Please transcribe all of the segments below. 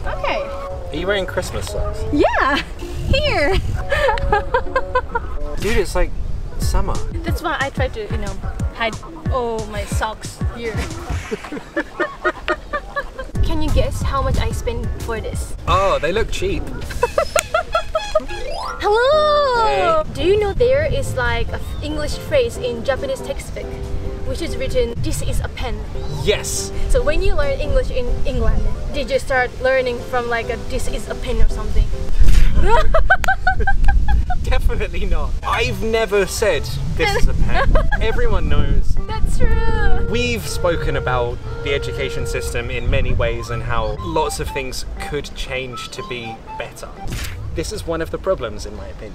Okay. Are you wearing Christmas socks? Yeah, here. Dude, it's like summer. That's why I try to, hide all my socks here. Can you guess how much I spent for this? Oh, they look cheap. Hello! Hey. Do you know there is like an English phrase in Japanese textbook which is written, "This is a pen." Yes. So when you learn English in England, did you start learning from like a "this is a pen" or something? Definitely not. I've never said this is a pen. Everyone knows. That's true. We've spoken about the education system in many ways and how lots of things could change to be better. This is one of the problems, in my opinion.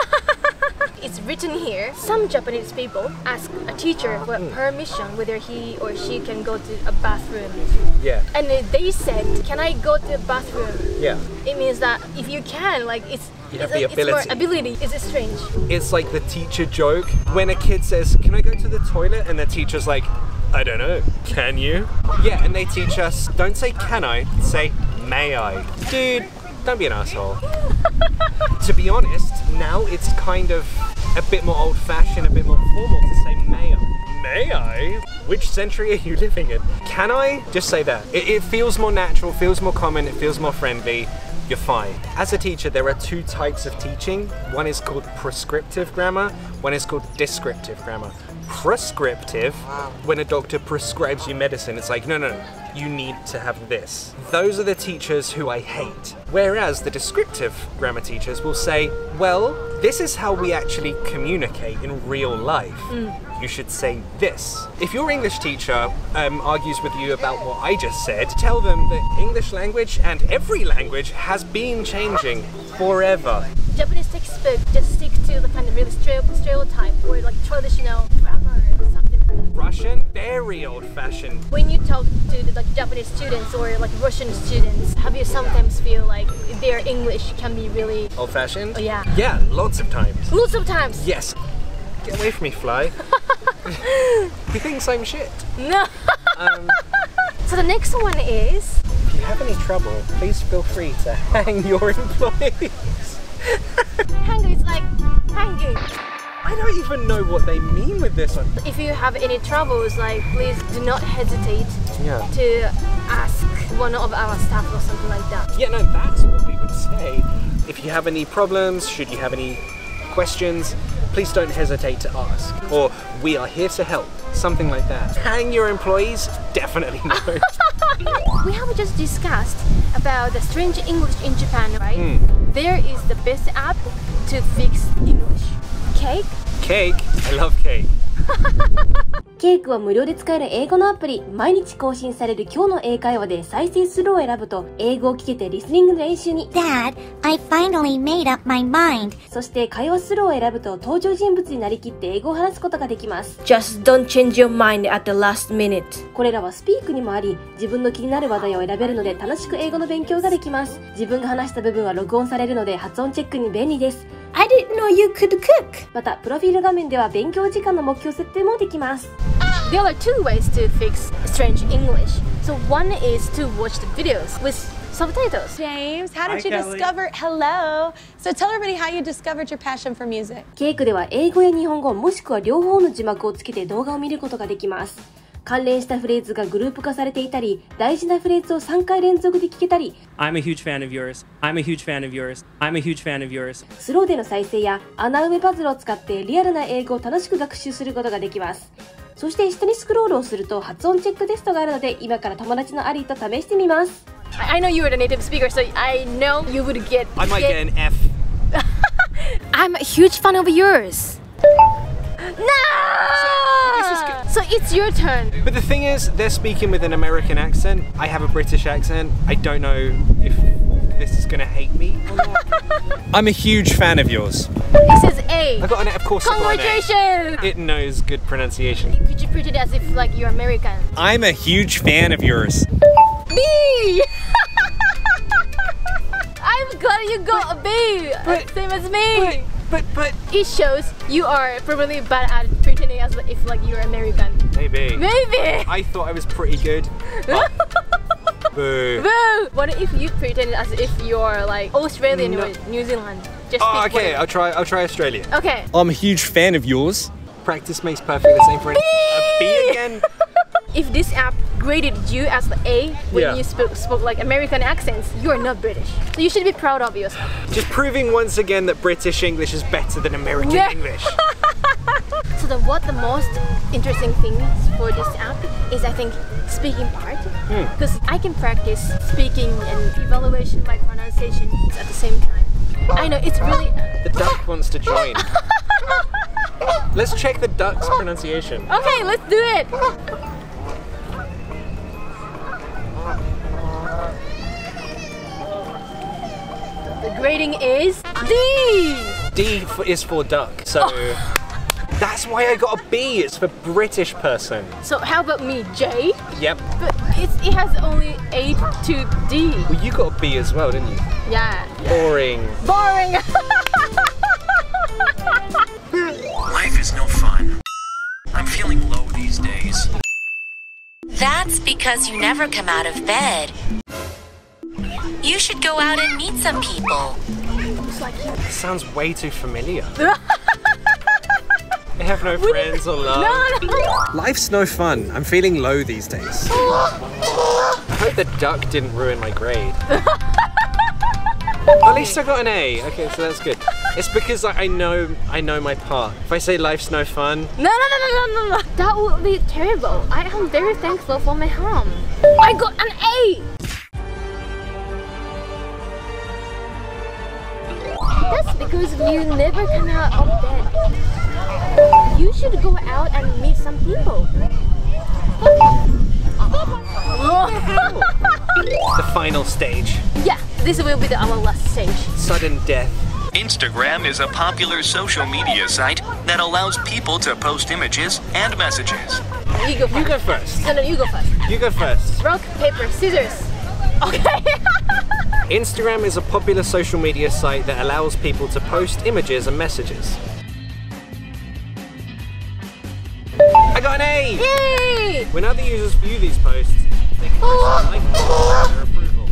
It's written here, some Japanese people ask a teacher for permission whether he or she can go to a bathroom. Yeah. And they said, "Can I go to the bathroom?" Yeah. It means that if you can, like You have the ability. It's more ability. Is it strange? It's like the teacher joke when a kid says, "Can I go to the toilet?" and the teacher's like, "I don't know, can you?" Yeah, and they teach us, don't say "can I," say "may I." Dude, don't be an asshole. To be honest, now it's kind of a bit more old-fashioned, a bit more formal to say "may I." May I? Which century are you living in? Can I? Just say that. It feels more natural, feels more common, it feels more friendly. You're fine. As a teacher, there are two types of teaching. One is called prescriptive grammar, one is called descriptive grammar. Prescriptive, when a doctor prescribes you medicine, it's like, no, you need to have this. Those are the teachers who I hate. Whereas the descriptive grammar teachers will say, well, this is how we actually communicate in real life. You should say this. If your English teacher argues with you about what I just said, tell them that English language and every language has been changing forever. Japanese textbook just stick to the kind of really stereotype or like traditional grammar or something like that. Russian, very old-fashioned. When you talk to the Japanese students or like Russian students, have you sometimes feel like their English can be really Old-fashioned? Oh, yeah. Yeah, lots of times. Lots of times. Yes. Get away from me, fly. He thinks I'm shit. No. So the next one is, if you have any trouble, please feel free to hang your employees. hang is like hanging. I don't even know what they mean with this one. If you have any troubles, like please do not hesitate to ask one of our staff or something like that. Yeah, no, that's what we would say. If you have any problems, should you have any questions, please don't hesitate to ask. Or we are here to help. Something like that. Hang your employees? Definitely no. We have just discussed about the strange English in Japan, right? There is the best app to fix English. Cake? Cake? I love cake. ケイクは無料で使える英語のアプリ。毎日更新される今日の英会話で再生スローを選ぶと英語を聞けてリスニングの練習に。 Dad, I finally made up my mind. そして会話スローを選ぶと登場人物になりきって英語を話すことができます。 Just don't change your mind at the last minute. これらはスピークにもあり、自分の気になる話題を選べるので楽しく英語の勉強ができます。自分が話した部分は録音されるので発音チェックに便利です。 I didn't know you could cook. また、プロフィール画面では勉強時間の目標設定もできます。 There are two ways to fix strange English. So one is to watch the videos with subtitles. James, how did you discover? Hello. So tell everybody how you discovered your passion for music. ケイクでは英語や日本語もしくは両方の字幕をつけて動画を見ることができます。関連したフレーズがグループ化されていたり、大事なフレーズを3回連続で聞けたり、 I'm a huge fan of yours. I'm a huge fan of yours. I'm a huge fan of yours. スローでの再生や穴埋めパズルを使ってリアルな英語を楽しく学習することができます。そして下にスクロールをすると発音チェックテストがあるので、今から友達のアリーと試してみます。 I know you are the native speaker, so I know you would get... I might get an F. I'm a huge fan of yours. No! So it's your turn. But the thing is, they're speaking with an American accent. I have a British accent. I don't know if this is gonna hate me or not. I'm a huge fan of yours. It says A. I got an A, of course. Congratulations! It knows good pronunciation. Could you pretend as if like you're American? I'm a huge fan of yours. B! I'm glad you got a B! Same as me! But it shows you are probably bad at pretending as if like you're American. maybe. Maybe! I thought I was pretty good. Boo. Boo! What if you pretend as if you're like Australian or New Zealand? Just Oh, speak okay. whatever. I'll try Australia. Okay. I'm a huge fan of yours. Practice makes perfect. The same for a B again. If this app graded you as the A when Yeah. you spoke like American accents, you're not British. So you should be proud of yourself. Just proving once again that British English is better than American Yeah. English. So what the most interesting things for this app is, I think, speaking part. Because I can practice speaking and evaluation my pronunciation at the same time. I know, it's really... The duck wants to join. Let's check the duck's pronunciation. Okay, let's do it! The grading is D! D is for duck, so that's why I got a B. It's for British person. So how about me, J? Yep. But it has only A to D. Well, you got a B as well, didn't you? Yeah. Boring. Boring! Life is no fun. I'm feeling low these days. That's because you never come out of bed. You should go out and meet some people. That sounds way too familiar. I have no friends or love. No. Life's no fun. I'm feeling low these days. I hope the duck didn't ruin my grade. At least I got an A. Okay, so that's good. It's because I know my part. If I say life's no fun, No. That would be terrible. I am very thankful for my home. I got an A! That's because you never come out of bed. You should go out and meet some people. the final stage, Yeah, this will be our last stage. sudden death. Instagram is a popular social media site that allows people to post images and messages. You go first. You go first. No, you go first. You go first. Rock, paper, scissors. Okay. Instagram is a popular social media site that allows people to post images and messages. I got an A! Yay! When other users view these posts, they can like their approval.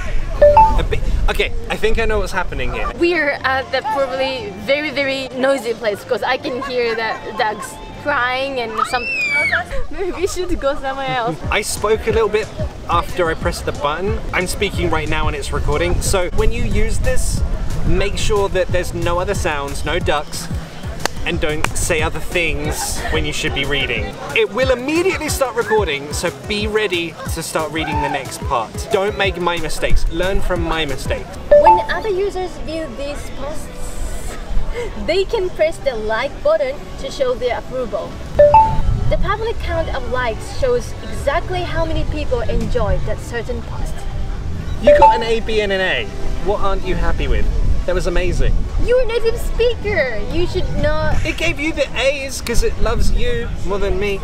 Okay, I think I know what's happening here. We're at the probably very, very noisy place because I can hear the dogs crying and some... Maybe we should go somewhere else. I spoke a little bit after I pressed the button. I'm speaking right now and it's recording. So when you use this, make sure that there's no other sounds, no ducks, and don't say other things when you should be reading. It will immediately start recording, so be ready to start reading the next part. Don't make my mistakes. Learn from my mistake. When other users view these posts, they can press the like button to show their approval. The public count of likes shows exactly how many people enjoyed that certain post. You got an A, B, and an A. What aren't you happy with? That was amazing. You're a native speaker. You should not... It gave you the A's because it loves you more than me.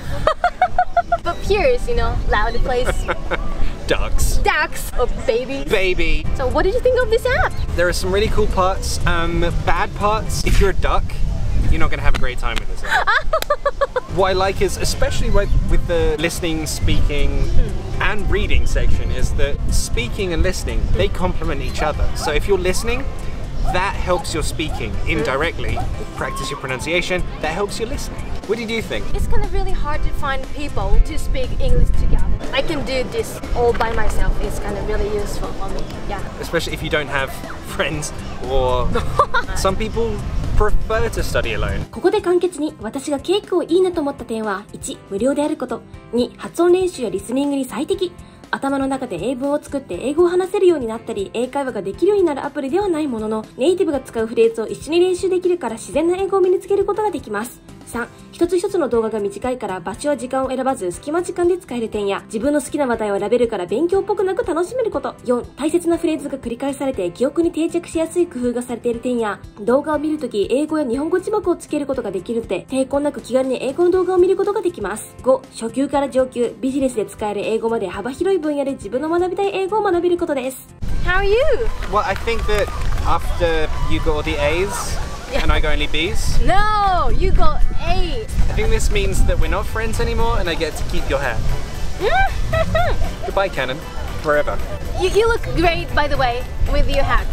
But peers, you know, loud place. Ducks. Ducks. Or baby. Baby. So what did you think of this app? There are some really cool parts. Bad parts. If you're a duck, you're not going to have a great time with this app. What I like is, especially with the listening, speaking, and reading section, is that speaking and listening, they complement each other. So if you're listening, that helps your speaking indirectly. Practice your pronunciation, that helps your listening. What did you think? It's kind of really hard to find people to speak English together. I can do this all by myself. It's kind of really useful for me. Yeah. Especially if you don't have friends or some people prefer to study alone. ここで簡潔に私がケイクをいいなと思った点は、1、無料であること、2、発音練習やリスニングに最適、頭の中で英文を作って英語を話せるようになったり、英会話ができるようになるアプリではないものの、ネイティブが使うフレーズを一緒に練習できるから自然な英語を身につけることができます。3、一つ一つの動画が短いから場所や時間を選ばず隙間時間で使える点や、自分の好きな話題を選べるから勉強っぽくなく楽しめること。4、大切なフレーズが繰り返されて記憶に定着しやすい工夫がされている点や、動画を見るとき英語や日本語字幕をつけることができるので、抵抗なく気軽に英語の動画を見ることができます。5、初級から上級、ビジネスで使える英語まで幅広い分野で自分の学びたい英語を学べることです。 How are you? Well, I think that after you got all the A's and I got only B's, No, you got A. I think this means that we're not friends anymore and I get to keep your hat. Goodbye, Kanon. wherever. You look great, by the way, with your hats.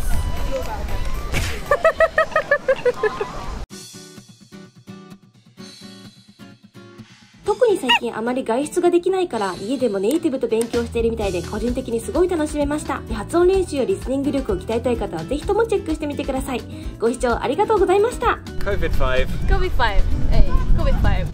特に最近あまり外出ができないから家でもネイティブと勉強しているみたいで個人的にすごい楽しめました。発音練習やリスニング力を鍛えたい方はぜひともチェックしてみてください。ご視聴ありがとうございました。 COVID-5. COVID-5. Hey, COVID-5.